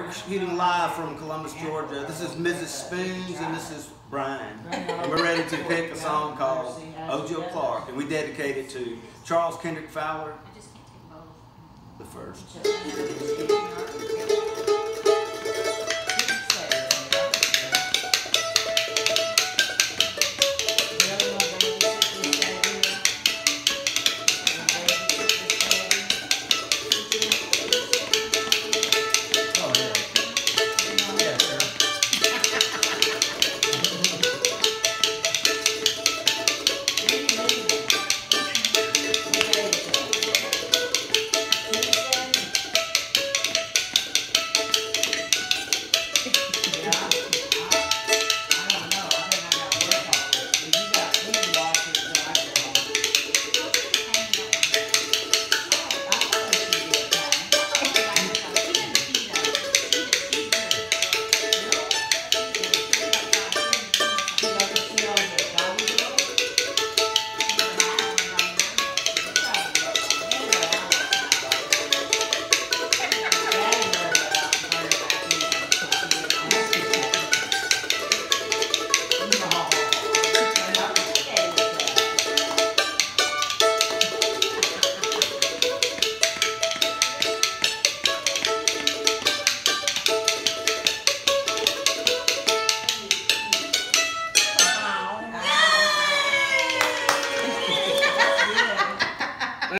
we're shooting live from Columbus, Georgia. This is Mrs. Spoons and this is Brian. And we're ready to pick a song called O.J. Clark, and we dedicate it to Charles Kendrick Fowler, the first.